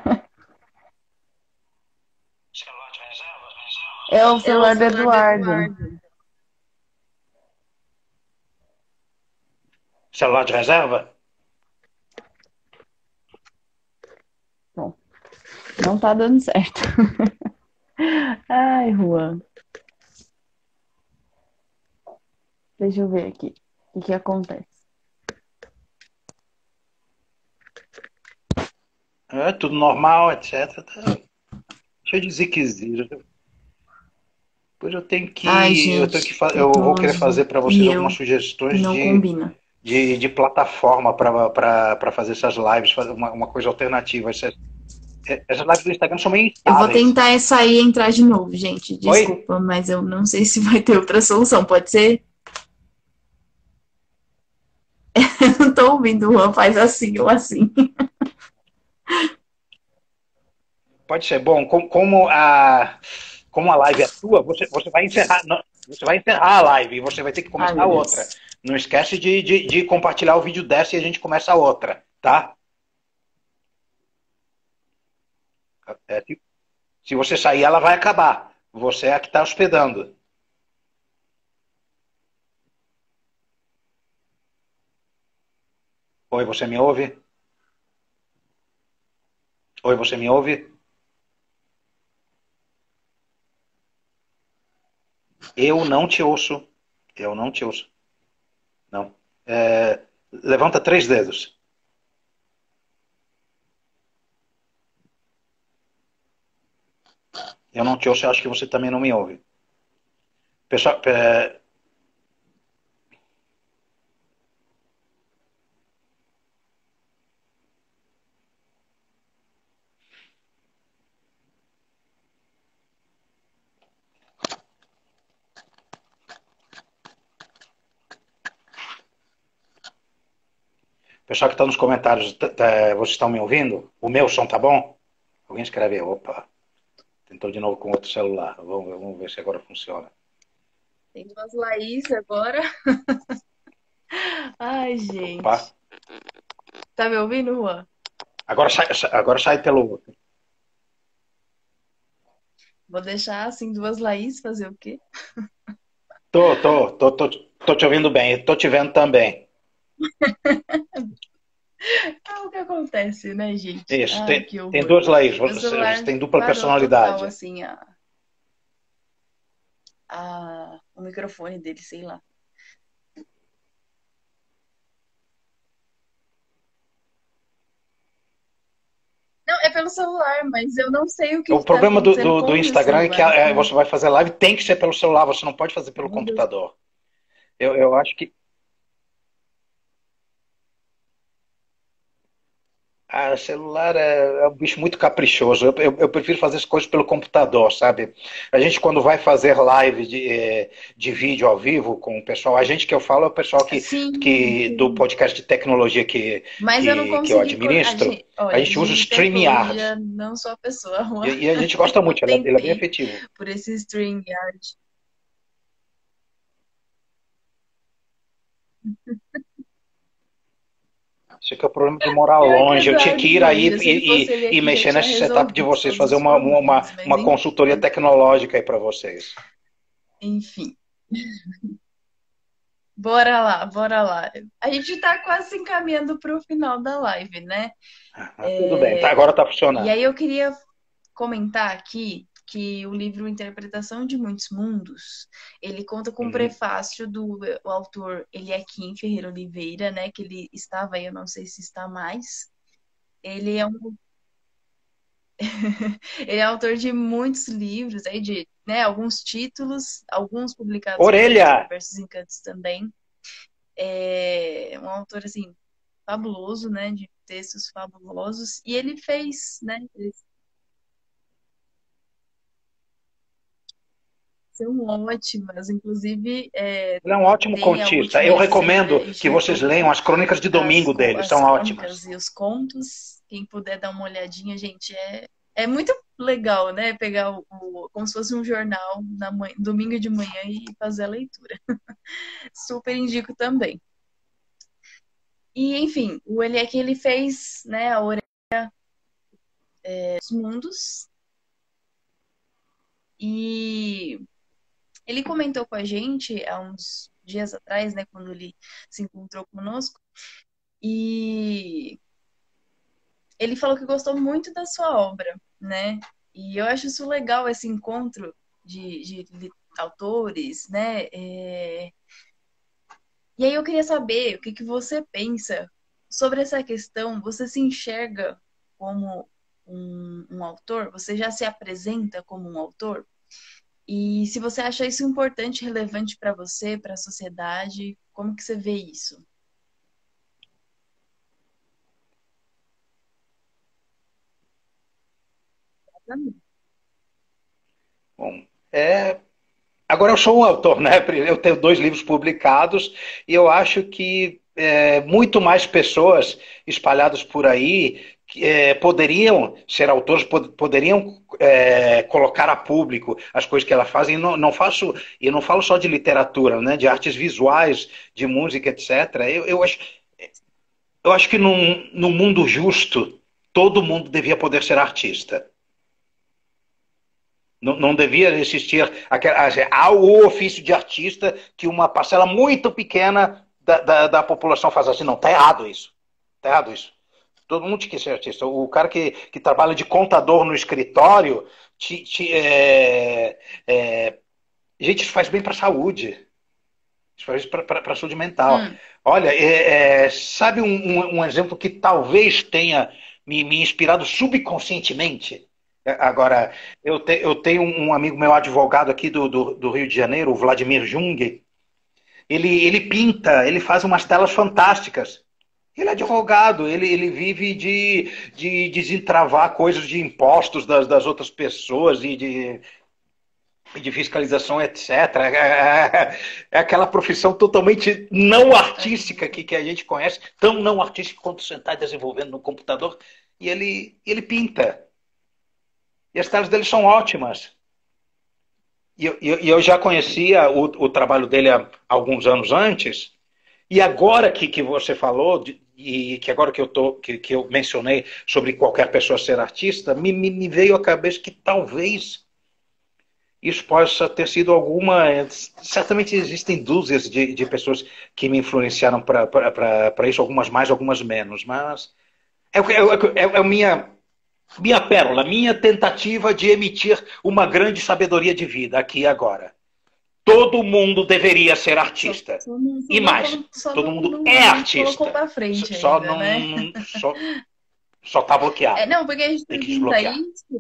A: É o celular do Eduardo.
B: Celular de reserva?
A: Bom, não tá dando certo. Ai, Juan. Deixa eu ver aqui. O que acontece?
B: Tudo normal, etc. Deixa eu dizer que depois
A: Ai, gente,
B: eu vou querer
A: tecnologia
B: fazer para vocês
A: e
B: algumas
A: eu
B: sugestões
A: não combina.
B: de plataforma para fazer essas lives, fazer uma coisa alternativa. Essas lives do Instagram são meio
A: Eu vou
B: instáveis.
A: tentar sair e entrar de novo, gente.
B: Oi?
A: Desculpa, mas eu não sei se vai ter outra solução. Pode ser? Eu não tô ouvindo o Juan, faz assim ou assim.
B: Pode ser. Bom, como a live é sua, você vai encerrar. Não, você vai encerrar a live e você vai ter que
A: Ai,
B: começar
A: meu
B: outra.
A: Deus.
B: Não esquece de compartilhar o vídeo dessa e a gente começa a outra, tá? É, Se você sair, ela vai acabar. Você é a que está hospedando. Oi, você me ouve? Oi, você me ouve? Eu não te ouço. Eu não te ouço. Não. Levanta 3 dedos. Eu não te ouço, eu acho que você também não me ouve. Pessoal, pessoal que está nos comentários, vocês estão me ouvindo? O meu som tá bom? Alguém escreve, opa, tentou de novo com outro celular. Vamos ver se agora funciona.
A: Tem umas Laís agora. Ai,
B: Opa,
A: gente. Tá me ouvindo, Juan?
B: agora sai pelo outro.
A: Vou deixar assim duas Laís fazer o quê?
B: Tô te ouvindo bem, tô te vendo também.
A: É o que acontece, né, gente?
B: Isso,
A: Ai, que
B: tem
A: horror.
B: duas Laís,
A: Meu
B: você
A: celular
B: tem dupla
A: parou total,
B: personalidade.
A: assim, o microfone dele, sei lá. Não, é pelo celular, mas eu não sei o que
B: O
A: está
B: problema
A: acontecendo com
B: do
A: o meu
B: Instagram é que
A: celular.
B: você vai fazer live, tem que ser pelo celular, você não pode fazer pelo
A: Meu Deus.
B: computador. Eu acho que celular é um bicho muito caprichoso. Eu prefiro fazer as coisas pelo computador, sabe? A gente, quando vai fazer live de vídeo ao vivo com o pessoal, a gente que eu falo é o pessoal
A: Sim,
B: do
A: sim.
B: podcast de tecnologia
A: Mas eu não
B: que eu
A: consegui.
B: administro, a
A: Olha,
B: gente usa o
A: de
B: StreamYard.
A: tecnologia, não sou a pessoa.
B: E a gente gosta muito, ele é bem
A: Tentei
B: efetivo.
A: por esse StreamYard.
B: Esse que é o problema de morar
A: Pior que
B: longe. Eu tinha que
A: Eduardo
B: ir aí
A: manja, se ele fosse ele
B: e
A: aqui já
B: mexer
A: tinha
B: nesse setup de
A: resolvido
B: vocês,
A: todos
B: fazer
A: os problemas, mas
B: uma consultoria tecnológica aí para vocês.
A: enfim. Bora lá, bora lá. A gente tá quase se encaminhando para o final da live, né?
B: Tudo bem, tá,
A: É,
B: agora está
A: E
B: funcionando.
A: aí eu queria comentar aqui que o livro Interpretação de Muitos Mundos, ele conta com um
B: Uhum.
A: prefácio do o autor Eliakim Ferreira Oliveira, né? Que ele estava aí, eu não sei se está mais. Ele é um Ele é autor de muitos livros, aí de, né, alguns títulos, alguns publicados pela editora
B: Orelha!
A: Versos Encantos também. É um autor, assim, fabuloso, né, de textos fabulosos. E ele fez, né, eles são ótimas. Inclusive,
B: Ele é um ótimo
A: tem a
B: contista.
A: última
B: Eu
A: edição que
B: recomendo
A: a gente
B: que vocês leiam
A: republicou,
B: as crônicas de domingo dele,
A: as
B: são ótimas.
A: crônicas e os contos. Quem puder dar uma olhadinha, gente, é muito legal, né? Pegar como se fosse um jornal domingo de manhã e fazer a leitura. Super indico também. E, enfim, o Eliakim, ele fez, né, a Orelha dos Mundos. E ele comentou com a gente há uns dias atrás, né, quando ele se encontrou conosco. E ele falou que gostou muito da sua obra, né? E eu acho isso legal, esse encontro de autores, né? E aí eu queria saber o que você pensa sobre essa questão. Você se enxerga como um autor? Você já se apresenta como um autor? E se você acha isso importante, relevante para você, para a sociedade, como que você vê isso?
B: Bom, agora eu sou um autor, né? Eu tenho 2 livros publicados e eu acho que muito mais pessoas espalhadas por aí poderiam ser autores, poderiam colocar a público as coisas que ela faz. E eu não falo só de literatura, né? De artes visuais, de música, etc. Eu acho que num mundo justo, todo mundo devia poder ser artista. Não devia existir o ofício de artista que uma parcela muito pequena da população faz assim. Não, está errado isso. Está errado isso. Todo mundo tinha que ser artista. O cara que trabalha de contador no escritório, gente, isso faz bem para a saúde. Isso faz para a saúde mental.
A: Hum,
B: Olha, sabe um exemplo que talvez tenha me inspirado subconscientemente? Agora, eu tenho um amigo meu advogado aqui do Rio de Janeiro, o Vladimir Jung. Ele pinta, ele faz umas telas fantásticas. Ele é advogado, ele vive de desentravar coisas de impostos das outras pessoas e de fiscalização, etc. É aquela profissão totalmente não artística que a gente conhece, tão não artística quanto sentar desenvolvendo no computador, e ele pinta. E as telas dele são ótimas. E eu já conhecia o trabalho dele há alguns anos antes, e agora que você falou, e que agora que eu mencionei sobre qualquer pessoa ser artista, me veio à cabeça que talvez isso possa ter sido alguma. Certamente existem dúzias de pessoas que me influenciaram para isso, algumas mais, algumas menos, mas é a minha pérola, minha tentativa de emitir uma grande sabedoria de vida aqui e agora. Todo mundo deveria ser artista. E mais, todo mundo é
A: não colocou
B: artista.
A: para frente
B: Só
A: ainda,
B: não.
A: né?
B: Só tá bloqueado.
A: Não, porque a gente
B: Tem que
A: pergunta
B: desbloquear.
A: isso.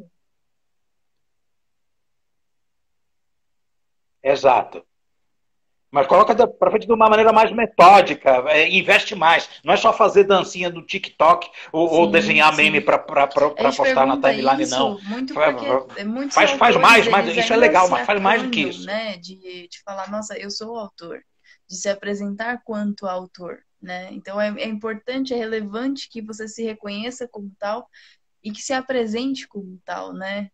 B: Exato. Mas coloca para frente de uma maneira mais metódica, investe mais. Não é só fazer dancinha no TikTok ou
A: Sim,
B: desenhar meme
A: sim.
B: para
A: A gente
B: postar na
A: pergunta
B: timeline, não.
A: isso muito porque muitos
B: Faz
A: autores,
B: mais,
A: eles
B: isso é
A: ainda
B: legal,
A: se
B: mas faz mais do que
A: acanham,
B: isso.
A: né, de falar, nossa, eu sou o autor, de se apresentar quanto autor, né? Então é importante, é relevante que você se reconheça como tal e que se apresente como tal, né?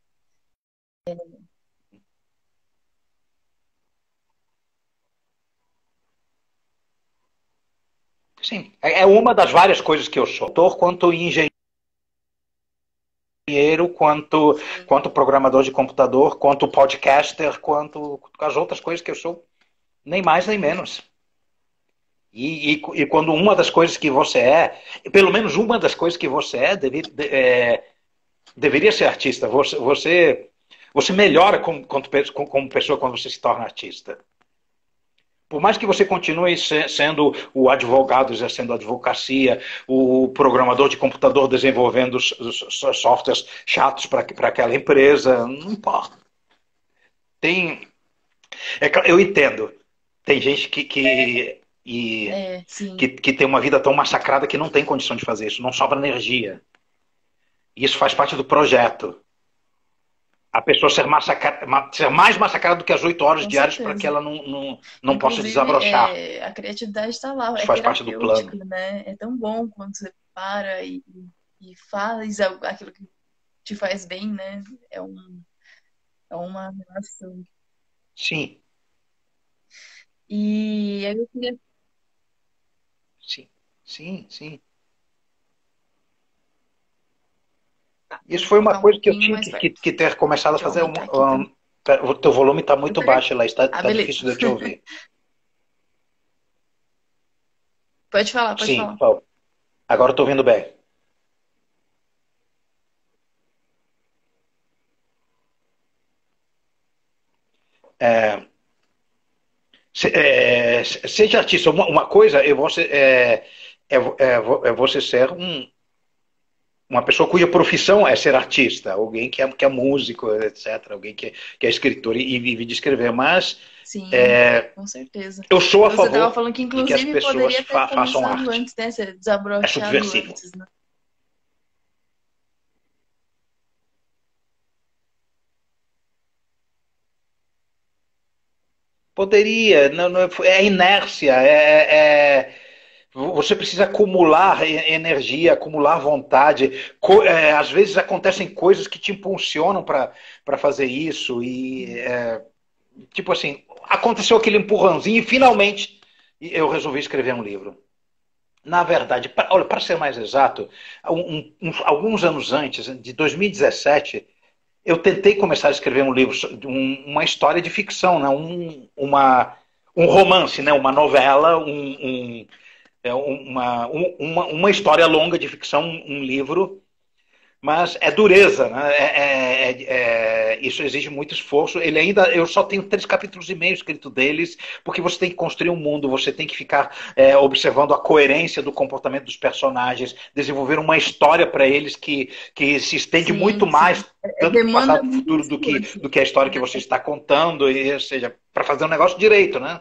B: Sim, é uma das várias coisas que eu sou. Autor, quanto engenheiro,
A: Sim.
B: quanto programador de computador, quanto podcaster, quanto as outras coisas que eu sou, nem mais nem menos. E quando uma das coisas que você pelo menos uma das coisas que você deveria ser artista. Você melhora como pessoa quando você se torna artista. Por mais que você continue sendo o advogado exercendo advocacia, o programador de computador desenvolvendo os softwares chatos para aquela empresa, não importa. Tem, eu entendo. Tem gente
A: Sim,
B: que tem uma vida tão massacrada que não tem condição de fazer isso, não sobra energia. Isso faz parte do projeto. A pessoa ser mais massacrada do que as 8 horas
A: com
B: diárias para que
A: certeza.
B: ela não possa
A: Inclusive,
B: desabrochar.
A: a criatividade está lá,
B: Isso
A: é
B: faz parte do plano.
A: terapêutico, né? É tão bom quando você para e faz aquilo que te faz bem, né? É, é uma relação.
B: Sim,
A: E aí eu queria.
B: sim, sim, sim.
A: Vou
B: Isso foi uma
A: colocar um
B: coisa que eu
A: pouquinho
B: tinha
A: mais perto.
B: que ter começado a
A: Deixa eu
B: fazer.
A: aumentar aqui também.
B: O teu volume está muito baixo lá,
A: Ah,
B: está
A: beleza.
B: difícil de eu te ouvir.
A: Pode falar, pode
B: Sim,
A: falar.
B: agora estou ouvindo bem. Seja artista, uma coisa é você ser uma pessoa cuja profissão é ser artista, alguém que é músico, etc., alguém que é escritor e vive de escrever, mas
A: Sim,
B: é,
A: com certeza.
B: eu sou a
A: Você estava
B: favor
A: falando que,
B: de que as
A: inclusive,
B: pessoas
A: poderia ter
B: façam
A: começado
B: arte.
A: antes, né? Ser
B: É
A: desabrochado
B: subversivo.
A: antes, né?
B: Poderia, é inércia, você precisa acumular energia, acumular vontade. Às vezes acontecem coisas que te impulsionam para fazer isso tipo assim, aconteceu aquele empurrãozinho e finalmente eu resolvi escrever um livro. Na verdade, para ser mais exato, alguns anos antes, de 2017, eu tentei começar a escrever um livro, uma história de ficção, né? Um romance, né? Uma novela, uma história longa de ficção, um livro, mas é dureza, né? Isso exige muito esforço. Ele ainda, eu só tenho 3 capítulos e meio escrito deles, porque você tem que construir um mundo, você tem que ficar observando a coerência do comportamento dos personagens, desenvolver uma história para eles que se estende muito
A: Sim, sim.
B: mais, tanto para o
A: Demanda
B: passado e para o
A: muito
B: futuro,
A: esforço.
B: do que a história que você está contando, ou seja, para fazer um negócio direito, né?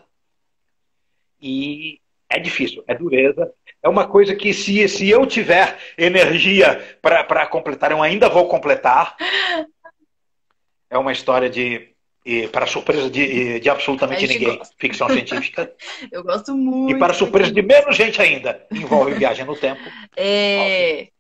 B: E é difícil, é dureza. É uma coisa que, se eu tiver energia para completar, eu ainda vou completar. É uma história para surpresa de
A: A
B: absolutamente
A: gente
B: ninguém,
A: gosta.
B: ficção científica.
A: Eu gosto
B: E para
A: muito
B: surpresa
A: daqui.
B: de menos gente ainda, envolve viagem no tempo. Óbvio.
A: É,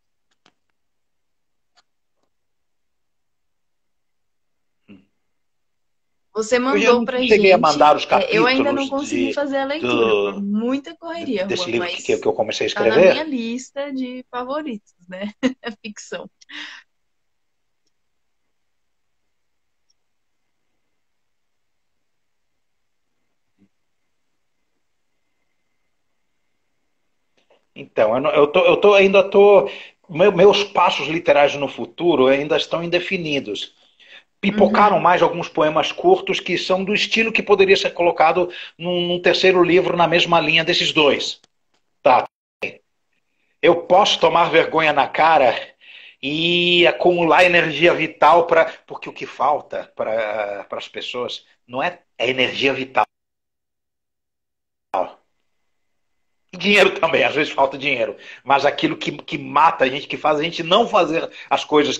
A: você
B: Eu
A: mandou
B: não
A: pra
B: cheguei a
A: gente.
B: mandar os
A: Eu ainda não
B: capítulos
A: consegui fazer a leitura por muita correria,
B: desse
A: Juan,
B: livro que
A: mas
B: eu comecei a
A: tá na minha
B: escrever.
A: lista de favoritos, né? Ficção.
B: Então, ainda tô. Meus passos literais no futuro ainda estão indefinidos. Pipocaram
A: Uhum.
B: mais alguns poemas curtos que são do estilo que poderia ser colocado num terceiro livro na mesma linha desses dois. Tá. Eu posso tomar vergonha na cara e acumular energia vital para. Porque o que falta para as pessoas não é energia vital. E dinheiro também, às vezes falta dinheiro. Mas aquilo que mata a gente, que faz a gente não fazer as coisas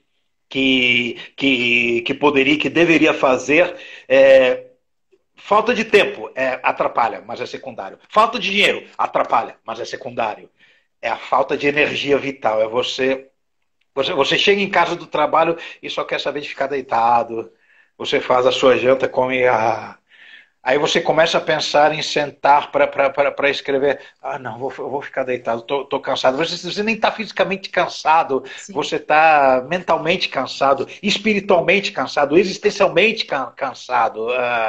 B: que poderia, que deveria fazer, falta de tempo atrapalha, mas é secundário. Falta de dinheiro atrapalha, mas é secundário. É a falta de energia vital. É você chega em casa do trabalho e só quer saber de ficar deitado. Você faz a sua janta, come a. Aí você começa a pensar em sentar para escrever. Ah, não, eu vou ficar deitado, tô cansado. Você nem está fisicamente cansado,
A: Sim.
B: você está mentalmente cansado, espiritualmente cansado, existencialmente cansado.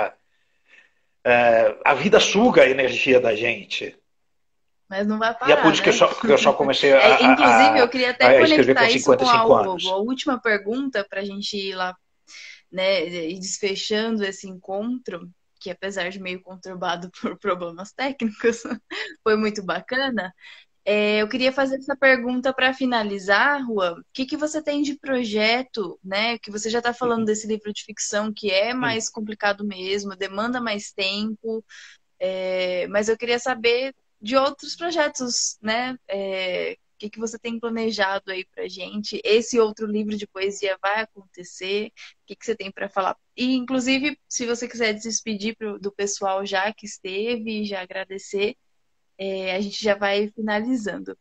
B: A vida suga a energia da gente.
A: Mas não vai
B: E é por
A: parar,
B: isso que
A: né?
B: eu só comecei
A: Inclusive, eu queria até
B: a escrever com
A: conectar isso
B: cinquenta
A: com
B: e cinco
A: a
B: anos.
A: última pergunta para a gente ir lá, né, e desfechando esse encontro, que apesar de meio conturbado por problemas técnicos, foi muito bacana. Eu queria fazer essa pergunta para finalizar, Juan. O que que você tem de projeto, né? Que você já está falando desse livro de ficção que é mais complicado mesmo, demanda mais tempo, mas eu queria saber de outros projetos, né? O que que você tem planejado aí pra gente? Esse outro livro de poesia vai acontecer? O que que você tem para falar? E, inclusive, se você quiser se despedir do pessoal já que esteve, já agradecer, a gente já vai finalizando.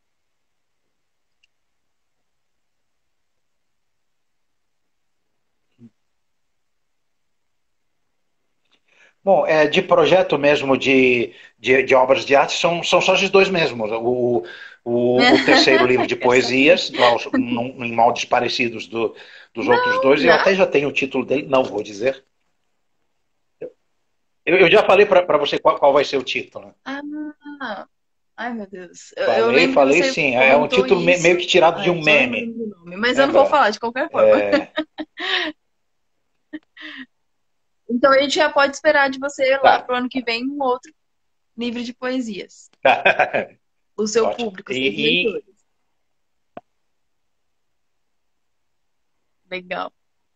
B: Bom, de projeto mesmo de obras de arte são só esses dois mesmos. O terceiro livro de poesias, em moldes parecidos dos outros
A: Não,
B: dois, eu
A: já?
B: até já tenho o título dele, não vou dizer. Eu já falei para você qual vai ser o título, né?
A: Ah, ai, meu Deus. Eu
B: Falei,
A: lembro que
B: falei
A: você
B: sim. É um
A: comentou
B: título meio
A: isso.
B: que tirado de
A: Ai,
B: um
A: só lembrando
B: meme,
A: do nome. Mas eu não vou
B: lembra?
A: falar de qualquer forma.
B: É,
A: Então a gente já pode esperar de você lá
B: tá.
A: pro ano que vem um outro livro de poesias. O seu
B: Ótimo.
A: público, os seus leitores. Legal.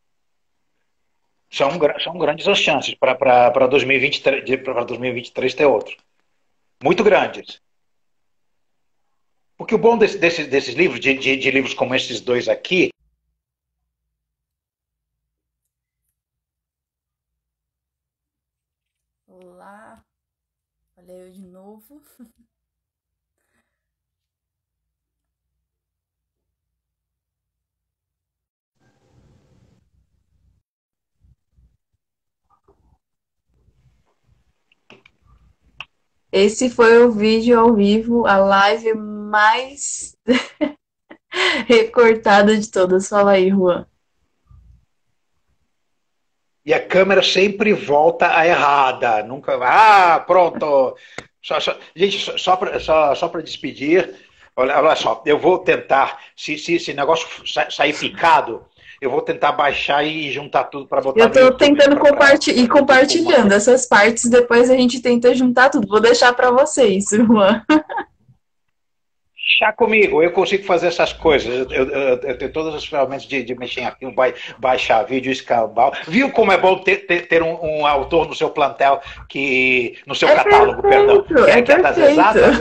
B: São grandes as chances para 2023, para 2023 ter outro. Muito grandes. Porque o bom desses livros, de livros como esses dois aqui,
A: Olá, olha eu de novo. Esse foi o vídeo ao vivo, a live mais recortada de todas. Fala aí, Juan.
B: e a câmera sempre volta a errada. Nunca. Ah, pronto! Gente, só para despedir, olha só, eu vou tentar, se esse negócio sair picado, eu vou tentar baixar e juntar tudo para botar
A: Eu
B: no
A: tô
B: YouTube.
A: tentando ir compartilhando essas partes, depois a gente tenta juntar tudo. Vou deixar para vocês, Juan.
B: Chá comigo, eu consigo fazer essas coisas. Eu tenho todas as ferramentas de mexer em arquivo, baixar vídeo, escalar. Viu como é bom ter um autor no seu plantel, no seu catálogo, perdão, que é das exatas?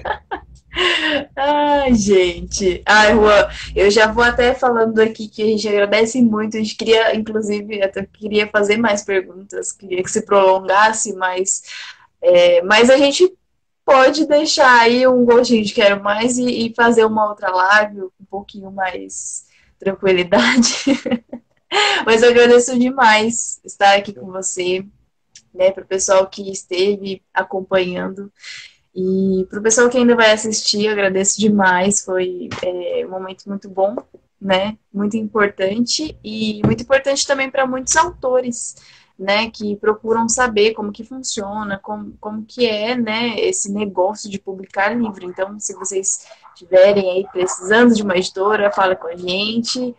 A: Ai, gente. Ai, Juan, eu já vou até falando aqui que a gente agradece muito. A gente queria, inclusive, até queria fazer mais perguntas, queria que se prolongasse, mas a gente pode deixar aí um gostinho de quero mais e fazer uma outra live com um pouquinho mais tranquilidade. Mas eu agradeço demais estar aqui com você, né, para o pessoal que esteve acompanhando. E para o pessoal que ainda vai assistir, eu agradeço demais. Foi um momento muito bom, né? Muito importante. E muito importante também para muitos autores, né? Que procuram saber como que funciona, como que é, né? Esse negócio de publicar livro. Então, se vocês estiverem aí precisando de uma editora, fala com a gente.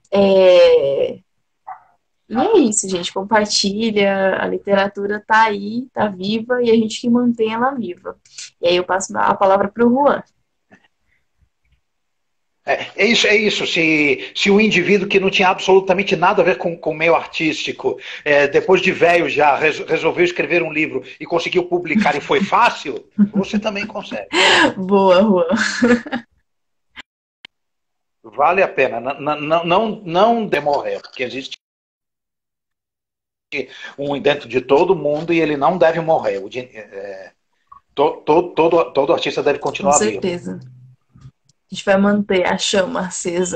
A: E é isso, gente. Compartilha. A literatura tá aí, tá viva, e a gente que mantém ela viva. E aí eu passo a palavra para o Juan.
B: É isso. Se o indivíduo que não tinha absolutamente nada a ver com o meio artístico, depois de velho já, resolveu escrever um livro e conseguiu publicar e foi fácil, você também consegue.
A: Boa, Juan.
B: Vale a pena. Não demorrer, porque existe um dentro de todo mundo e ele não deve morrer. Todo artista deve continuar vivo.
A: Com certeza. A gente vai manter a chama acesa.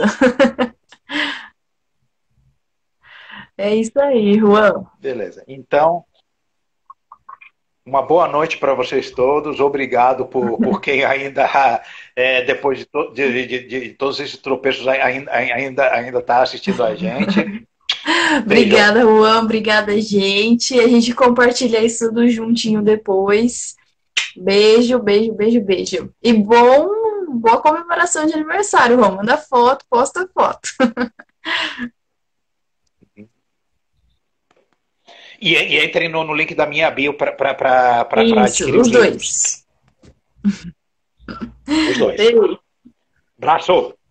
A: É isso aí, Juan.
B: Beleza. Então, uma boa noite para vocês todos. Obrigado por quem ainda, depois de todos esses tropeços, ainda está assistindo a gente.
A: Obrigada, Juan. Obrigada, gente. A gente compartilha isso tudo juntinho depois. Beijo, beijo, beijo, beijo. E boa comemoração de aniversário, Juan. Manda foto, posta foto.
B: E entrem no link da minha bio para
A: adquirir os dois.
B: Os dois. Abraço!